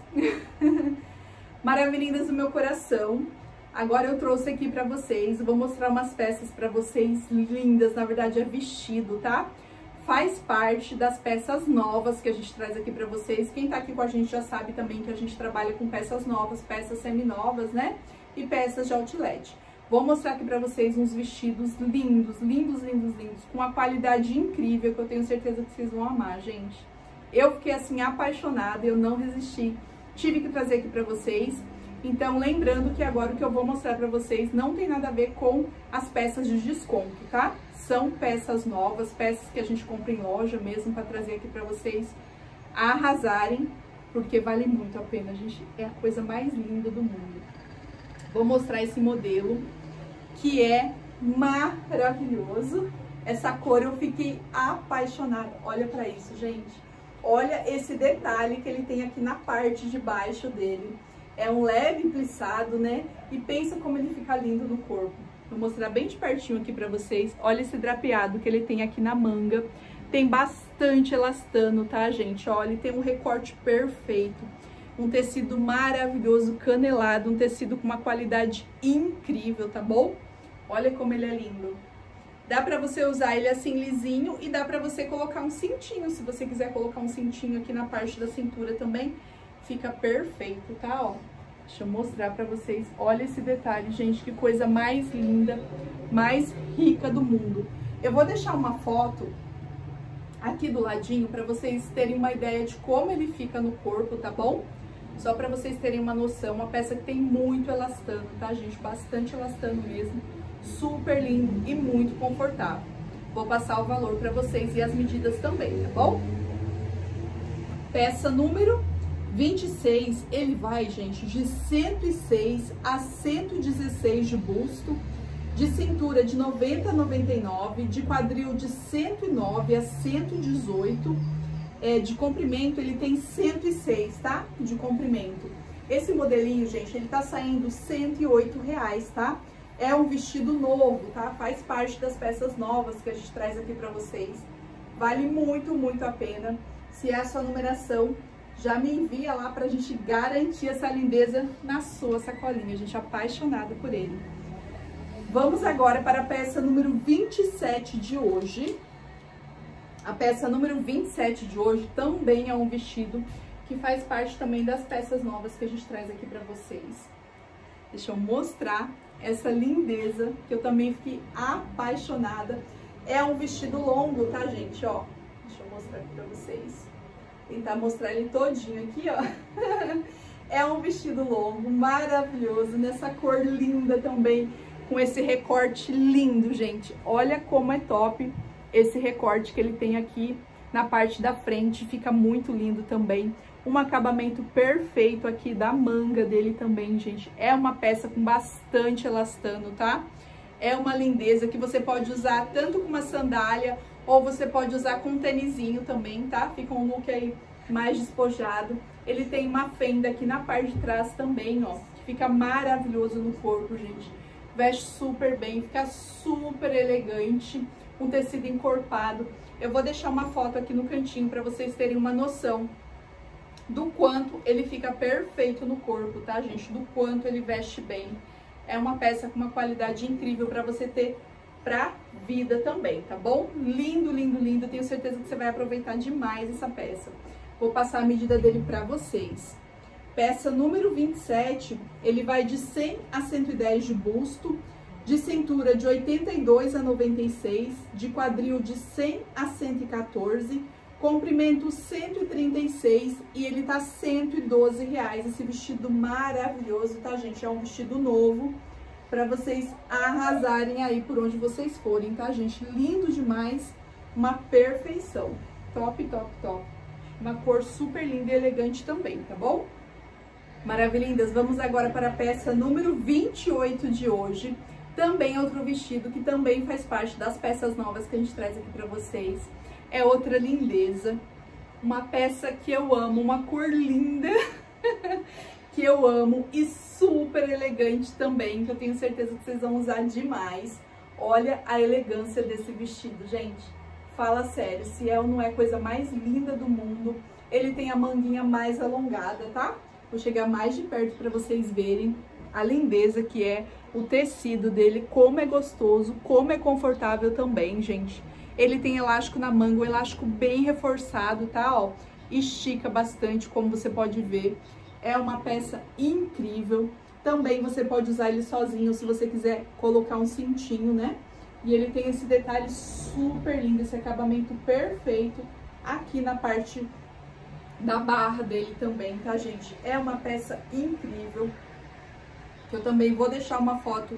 Maravilhindas do meu coração. Agora eu trouxe aqui pra vocês, vou mostrar umas peças pra vocês lindas. Na verdade é vestido, tá? Faz parte das peças novas que a gente traz aqui pra vocês. Quem tá aqui com a gente já sabe também que a gente trabalha com peças novas, peças semi-novas, né? E peças de outlet. Vou mostrar aqui pra vocês uns vestidos lindos, lindos, lindos, lindos, com uma qualidade incrível, que eu tenho certeza que vocês vão amar, gente. Eu fiquei, assim, apaixonada, eu não resisti, tive que trazer aqui pra vocês. Então, lembrando que agora o que eu vou mostrar pra vocês não tem nada a ver com as peças de desconto, tá? São peças novas, peças que a gente compra em loja mesmo, pra trazer aqui pra vocês arrasarem, porque vale muito a pena, gente. É a coisa mais linda do mundo. Vou mostrar esse modelo, que é maravilhoso. Essa cor eu fiquei apaixonada. Olha pra isso, gente. Olha esse detalhe que ele tem aqui na parte de baixo dele. É um leve plissado, né? E pensa como ele fica lindo no corpo. Vou mostrar bem de pertinho aqui pra vocês. Olha esse drapeado que ele tem aqui na manga. Tem bastante elastano, tá, gente? Olha, ele tem um recorte perfeito. Um tecido maravilhoso, canelado, um tecido com uma qualidade incrível, tá bom? Olha como ele é lindo. Dá pra você usar ele assim lisinho e dá pra você colocar um cintinho, se você quiser colocar um cintinho aqui na parte da cintura também, fica perfeito, tá? Ó, deixa eu mostrar pra vocês. Olha esse detalhe, gente, que coisa mais linda, mais rica do mundo. Eu vou deixar uma foto aqui do ladinho pra vocês terem uma ideia de como ele fica no corpo, tá bom? Só pra vocês terem uma noção, uma peça que tem muito elastano, tá, gente? Bastante elastano mesmo. Super lindo e muito confortável. Vou passar o valor pra vocês e as medidas também, tá bom? Peça número vinte e seis, ele vai, gente, de cento e seis a cento e dezesseis de busto, de cintura de noventa a noventa e nove, de quadril de cento e nove a cento e dezoito. É, de comprimento ele tem cento e seis, tá? De comprimento. Esse modelinho, gente, ele tá saindo cento e oito reais, tá? É um vestido novo, tá? Faz parte das peças novas que a gente traz aqui pra vocês. Vale muito, muito a pena. Se é a sua numeração, já me envia lá pra gente garantir essa lindeza na sua sacolinha. A gente é apaixonado por ele. Vamos agora para a peça número vinte e sete de hoje. A peça número vinte e sete de hoje também é um vestido que faz parte também das peças novas que a gente traz aqui pra vocês. Deixa eu mostrar essa lindeza, que eu também fiquei apaixonada. É um vestido longo, tá, gente? Ó, deixa eu mostrar aqui pra vocês. Tentar mostrar ele todinho aqui, ó. É um vestido longo, maravilhoso, nessa cor linda também, com esse recorte lindo, gente. Olha como é top esse recorte que ele tem aqui na parte da frente, fica muito lindo também. Um acabamento perfeito aqui da manga dele também, gente. É uma peça com bastante elastano, tá? É uma lindeza que você pode usar tanto com uma sandália ou você pode usar com um tênisinho também, tá? Fica um look aí mais despojado. Ele tem uma fenda aqui na parte de trás também, ó, que fica maravilhoso no corpo, gente. Veste super bem, fica super elegante, um tecido encorpado. Eu vou deixar uma foto aqui no cantinho para vocês terem uma noção do quanto ele fica perfeito no corpo, tá, gente? Do quanto ele veste bem. É uma peça com uma qualidade incrível para você ter pra vida também, tá bom? Lindo, lindo, lindo. Tenho certeza que você vai aproveitar demais essa peça. Vou passar a medida dele para vocês. Peça número vinte e sete, ele vai de cem a cento e dez de busto, de cintura de oitenta e dois a noventa e seis, de quadril de cem a cento e quatorze, comprimento cento e trinta e seis e ele tá cento e doze reais. Esse vestido maravilhoso, tá, gente? É um vestido novo para vocês arrasarem aí por onde vocês forem, tá, gente? Lindo demais, uma perfeição. Top, top, top. Uma cor super linda e elegante também, tá bom? Maravilhindas, vamos agora para a peça número vinte e oito de hoje. Também outro vestido que também faz parte das peças novas que a gente traz aqui para vocês. É outra lindeza, uma peça que eu amo, uma cor linda, que eu amo e super elegante também, que eu tenho certeza que vocês vão usar demais. Olha a elegância desse vestido, gente. Fala sério, se é ou não é a coisa mais linda do mundo. Ele tem a manguinha mais alongada, tá? Vou chegar mais de perto para vocês verem a lindeza que é o tecido dele, como é gostoso, como é confortável também, gente. Ele tem elástico na manga, um elástico bem reforçado, tá? Ó, estica bastante, como você pode ver. É uma peça incrível. Também você pode usar ele sozinho, se você quiser colocar um cintinho, né? E ele tem esse detalhe super lindo, esse acabamento perfeito aqui na parte da barra dele também, tá, gente? É uma peça incrível. Eu também vou deixar uma foto...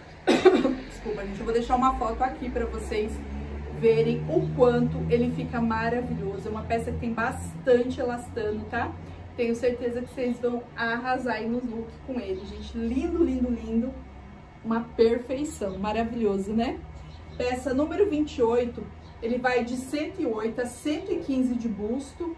Desculpa, gente. Eu vou deixar uma foto aqui pra vocês verem o quanto ele fica maravilhoso. É uma peça que tem bastante elastano, tá? Tenho certeza que vocês vão arrasar aí nos looks com ele, gente. Lindo, lindo, lindo. Uma perfeição. Maravilhoso, né? Peça número vinte e oito, ele vai de cento e oito a cento e quinze de busto,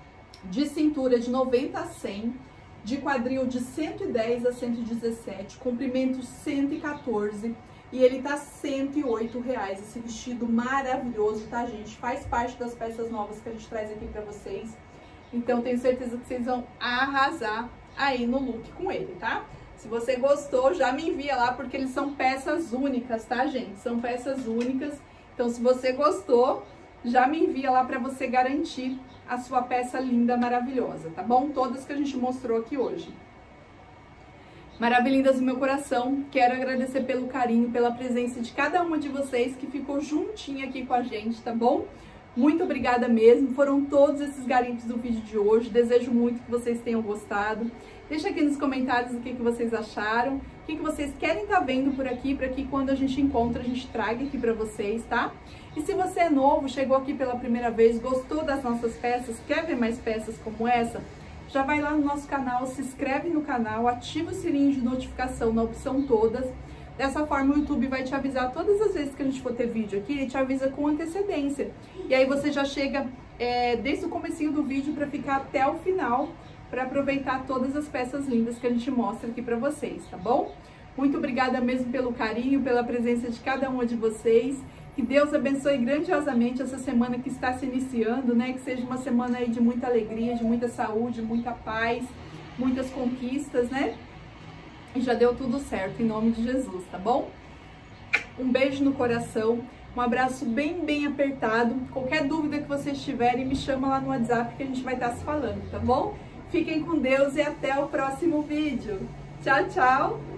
de cintura de noventa a cem, de quadril de cento e dez a cento e dezessete, comprimento cento e quatorze e ele tá cento e oito reais. Esse vestido maravilhoso, tá, gente? Faz parte das peças novas que a gente traz aqui pra vocês. Então, tenho certeza que vocês vão arrasar aí no look com ele, tá? Se você gostou, já me envia lá, porque eles são peças únicas, tá, gente? São peças únicas. Então, se você gostou, já me envia lá pra você garantir a sua peça linda, maravilhosa, tá bom? Todas que a gente mostrou aqui hoje. Maravilhindas do meu coração, quero agradecer pelo carinho, pela presença de cada uma de vocês que ficou juntinha aqui com a gente, tá bom? Muito obrigada mesmo, foram todos esses garimpos do vídeo de hoje, desejo muito que vocês tenham gostado. Deixa aqui nos comentários o que, que vocês acharam, o que, que vocês querem estar vendo por aqui, para que quando a gente encontra, a gente traga aqui para vocês, tá? E se você é novo, chegou aqui pela primeira vez, gostou das nossas peças, quer ver mais peças como essa, já vai lá no nosso canal, se inscreve no canal, ativa o sininho de notificação na opção todas. Dessa forma o YouTube vai te avisar todas as vezes que a gente for ter vídeo aqui, ele te avisa com antecedência. E aí você já chega é, desde o comecinho do vídeo para ficar até o final, para aproveitar todas as peças lindas que a gente mostra aqui para vocês, tá bom? Muito obrigada mesmo pelo carinho, pela presença de cada uma de vocês. Que Deus abençoe grandiosamente essa semana que está se iniciando, né? Que seja uma semana aí de muita alegria, de muita saúde, muita paz, muitas conquistas, né? E já deu tudo certo, em nome de Jesus, tá bom? Um beijo no coração, um abraço bem, bem apertado. Qualquer dúvida que vocês tiverem, me chama lá no WhatsApp que a gente vai estar se falando, tá bom? Fiquem com Deus e até o próximo vídeo. Tchau, tchau!